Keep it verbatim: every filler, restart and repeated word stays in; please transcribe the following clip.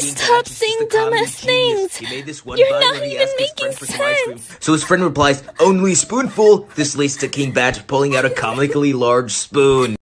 Stop saying dumbass things. He made this one You're bun not when he even asked his making friend for some ice cream. sense. So his friend replies, "Only a spoonful." This leads to King Bat pulling out a comically large spoon.